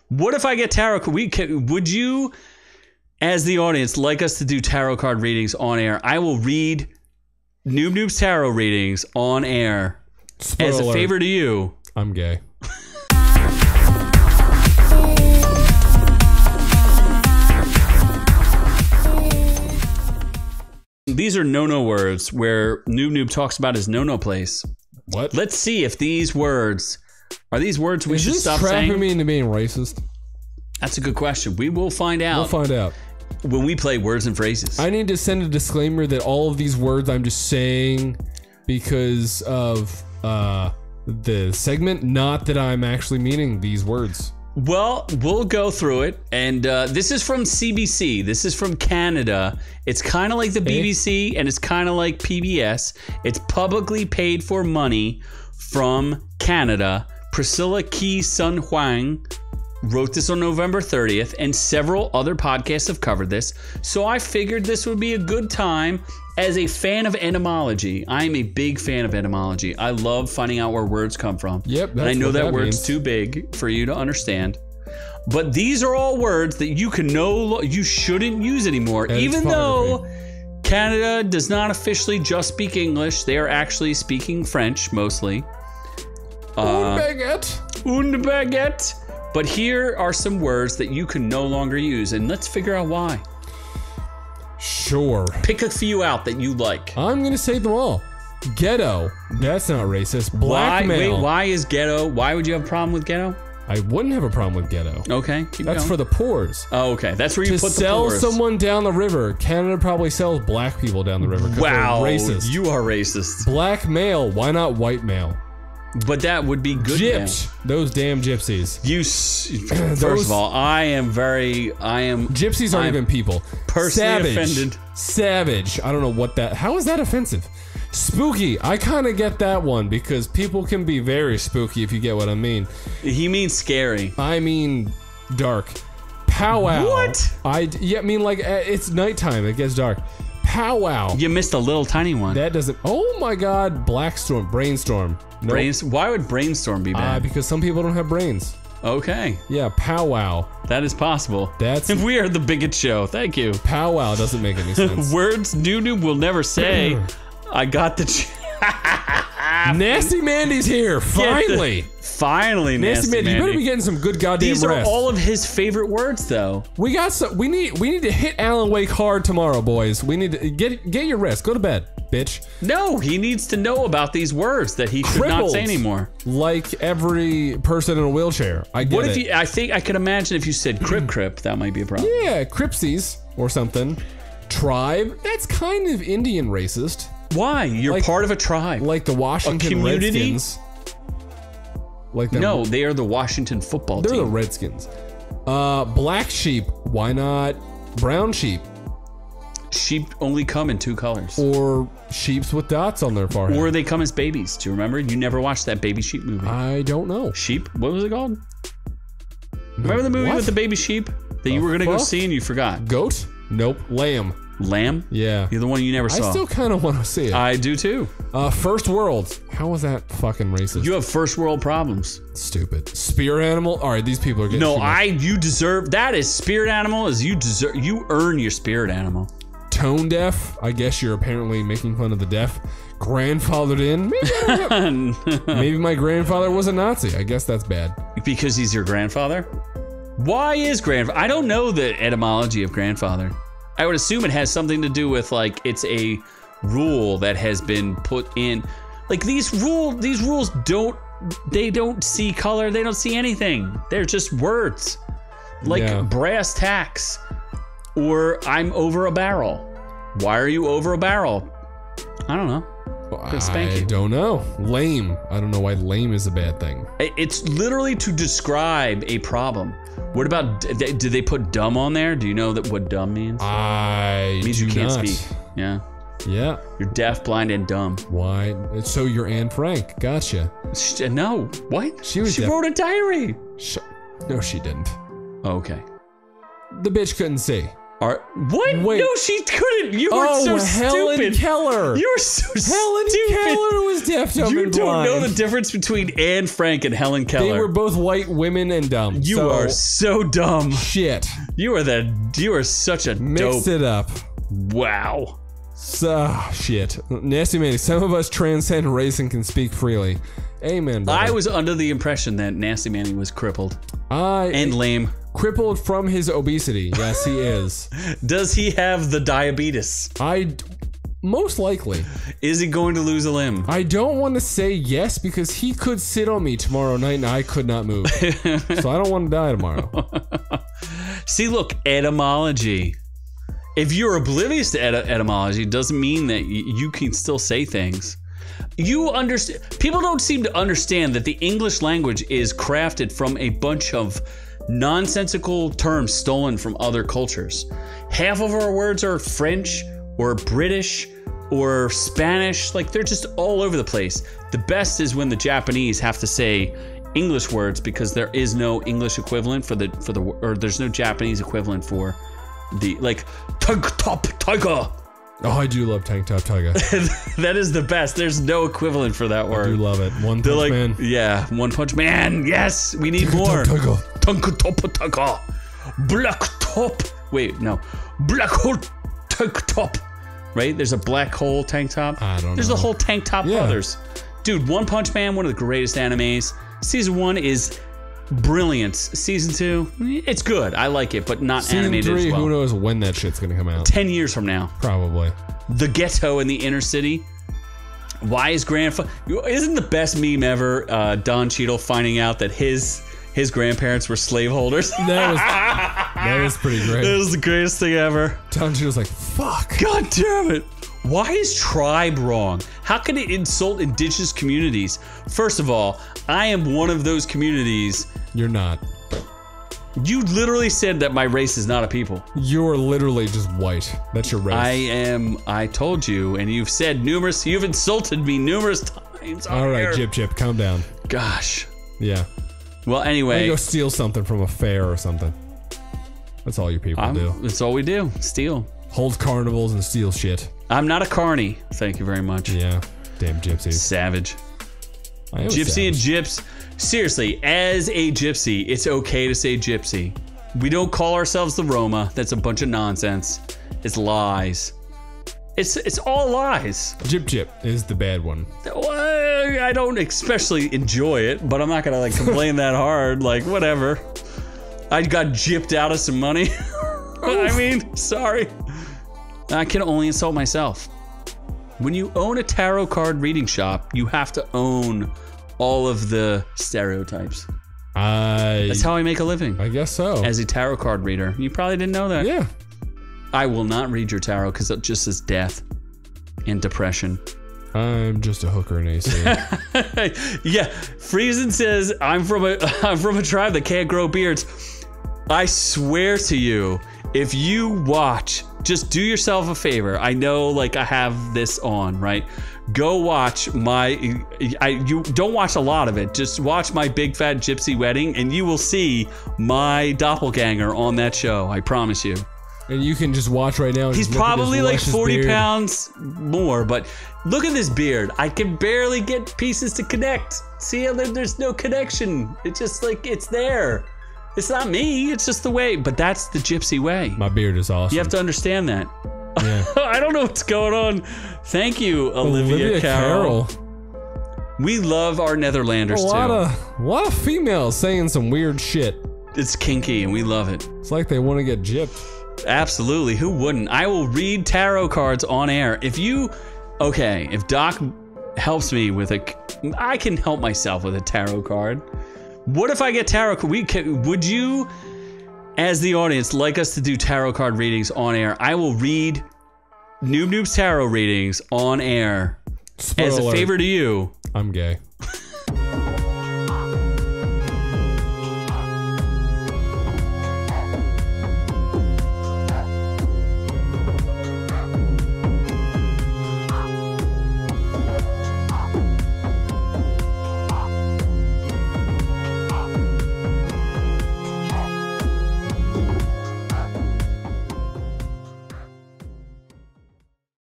What if I get tarot? Would you, as the audience, like us to do tarot card readings on air? I will read Noob Noob's tarot readings on air. Spoiler as a alert. favor to you. I'm gay. These are no-no words where Noob Noob talks about his no-no place. What? Let's see if these words are these words we should stop saying. Is this trapping me into being racist? That's a good question. We will find out. We'll find out. When we play words and phrases. I need to send a disclaimer that all of these words I'm just saying because of the segment, not that I'm actually meaning these words. Well, we'll go through it, and this is from CBC. This is from Canada. It's kind of like the BBC, and it's kind of like PBS. It's publicly paid for money from Canada. Priscilla Key Sun Huang wrote this on November 30th, and several other podcasts have covered this. So I figured this would be a good time as a fan of etymology. I am a big fan of etymology. I love finding out where words come from. Yep, and I know that word's means. too big for you to understand. But these are all words that you you shouldn't use anymore, even though Canada does not officially just speak English. They are actually speaking French mostly. Un baguette. Un baguette. But here are some words that you can no longer use, and let's figure out why. Sure. Pick a few out that you like. I'm gonna say them all. Ghetto. That's not racist. Blackmail. Why is ghetto? Why would you have a problem with ghetto? I wouldn't have a problem with ghetto. Okay, keep That's going. for the poors. Oh, okay. That's where you To put the sell poors. someone down the river, Canada probably sells black people down the river. Wow, they're racist. you are racist. Black male. Why not white male? But that would be good. Gyps. Those damn gypsies. First of all, I am. Gypsies aren't even people. Personally Savage. offended. Savage. I don't know what that. How is that offensive? Spooky. I kind of get that one because people can be very spooky if you get what I mean. He means scary. I mean dark. Powwow. What? I mean like it's nighttime. It gets dark. Powwow. You missed a little tiny one. That doesn't. Oh my God. Blackstorm. Brainstorm. Nope. Why would brainstorm be bad? Because some people don't have brains. Okay. Yeah, powwow. That is possible. That's We are the bigot show. Thank you. powwow doesn't make any sense. Words Noob Noob will never say. I got the. Nasty Mandy's here. Finally. Finally, Nasty Mandy. You better be getting some good goddamn These rest. are all of his favorite words, though. We got some. We need to hit Alan Wake hard tomorrow, boys. We need to get your rest. Go to bed, bitch. No, he needs to know about these words that he should not say anymore. Like every person in a wheelchair. I get What it. if you? I think I could imagine if you said crip, that might be a problem. Yeah, Cripsies or something. Tribe. That's kind of Indian racist. Why? You're part of a tribe. Like the Washington community? Redskins. Like them. No, they are the Washington football They're team. the Redskins. Black sheep. Why not brown sheep? Sheep only come in 2 colors. Or sheeps with dots on their forehead. Or they come as babies. Do you remember? You never watched that baby sheep movie. I don't know. Sheep? What was it called? Remember the movie What? with the baby sheep that you were going to go see and you forgot? Goat? Nope. Lamb. Lamb? Yeah. You're the one you never saw. I still kind of want to see it. I do too. First world. How was that fucking racist? You have first world problems. Stupid. Spirit animal? Alright, these people are getting No, too much. you deserve, that is spirit animal is you earn your spirit animal. Tone deaf? I guess you're apparently making fun of the deaf. Grandfathered in? Maybe, I don't have- maybe my grandfather was a Nazi. I guess that's bad. Because he's your grandfather? Why is grandfather? I don't know the etymology of grandfather. I would assume it has something to do with like it's a rule that has been put in. Like these rules don't see color, they don't see anything. They're just words. Like brass tacks or I'm over a barrel. Why are you over a barrel? I don't know. I don't know. Lame. I don't know why lame is a bad thing. It's literally to describe a problem. What about, did they put dumb on there? Do you know that what dumb means? It means you can't speak. Yeah. Yeah. You're deaf, blind, and dumb. Why? So you're Anne Frank. Gotcha. No. What? She wrote a diary. No, she didn't. Okay. The bitch couldn't see. What? Wait. No, she couldn't. You were so Helen stupid. Keller. You were so Helen stupid. Keller was deaf, dumb, You and don't blind. know the difference between Anne Frank and Helen Keller. They were both white women and dumb. You are so dumb. Shit. You are such a Mixed dope. it up. Wow. Shit. Nasty Manny, some of us transcend race and can speak freely. Amen, brother. I was under the impression that Nasty Manny was crippled and lame. Crippled from his obesity. Yes, he is. Does he have the diabetes? Most likely. Is he going to lose a limb? I don't want to say yes because he could sit on me tomorrow night and I could not move. So I don't want to die tomorrow. See, look, etymology. If you're oblivious to etymology, it doesn't mean that you can still say things. You understand. People don't seem to understand that the English language is crafted from a bunch of nonsensical terms stolen from other cultures. Half of our words are French or British or Spanish. Like, they're just all over the place. The best is when the Japanese have to say English words because there is no English equivalent or there's no Japanese equivalent for the, like, tank top tiger. Oh, I do love Tank Top Tiger. That is the best. There's no equivalent for that word. I do love it. One Punch Man. Yeah, One Punch Man. Yes, we need more. Tank top tiger. Black top. Wait, no. Black hole tank top. Right? There's a black hole tank top. I don't know. There's the whole Tank Top Brothers. Dude, One Punch Man, one of the greatest animes. Season 1 is brilliant. Season 2, it's good. I like it, but not animated Season 3, as well. who knows when that shit's gonna come out. 10 years from now. Probably. The ghetto in the inner city. Why is grandfather... Isn't the best meme ever Don Cheadle finding out that his grandparents were slaveholders? That was pretty great. That was the greatest thing ever. Don Cheadle's like, fuck. God damn it. Why is tribe wrong? How can it insult indigenous communities? First of all, I am one of those communities. You're not. You literally said that my race is not a people. You're literally just white. That's your race. I told you, and you've insulted me numerous times. All right, here. Jip, calm down. Gosh. Yeah. Well, anyway. Go steal something from a fair or something. That's all you people do. That's all we do. Steal. Hold carnivals and steal shit. I'm not a carny. Thank you very much. Yeah. Damn gypsies. Savage. I am Gypsy savage. and gyps. Seriously, as a gypsy, it's okay to say gypsy. We don't call ourselves the Roma. That's a bunch of nonsense. It's lies. It's all lies. Jip is the bad one. Well, I don't especially enjoy it, but I'm not gonna like complain that hard. Like, whatever. I got gypped out of some money. I mean, sorry. I can only insult myself. When you own a tarot card reading shop, you have to own all of the stereotypes. That's how I make a living. I guess so. As a tarot card reader. You probably didn't know that. Yeah. I will not read your tarot because it just says death and depression. I'm just a hooker in AC. Yeah, Friesen says, I'm from a tribe that can't grow beards. I swear to you, if you watch, just do yourself a favor. I know, like, I have this on, right? Go watch you don't watch a lot of it. Just watch my Big Fat Gypsy Wedding, and you will see my doppelganger on that show. I promise you. And you can just watch right now. And He's just look at probably his like luscious 40 beard. pounds more, but look at this beard. I can barely get pieces to connect. See how there's no connection. It's just like, it's there. It's not me, it's just the way, but that's the gypsy way. My beard is awesome. You have to understand that. Yeah. I don't know what's going on. Thank you, Olivia Carroll. We love our Netherlanders a lot too. A lot of females saying some weird shit. It's kinky and we love it. It's like they want to get gypped. Absolutely, who wouldn't? I will read tarot cards on air. If Doc helps me with I can help myself with a tarot card. What if I get tarot? Would you, as the audience, like us to do tarot card readings on air? I will read Noob Noob's tarot readings on air. Spoiler As a alert, favor to you. I'm gay.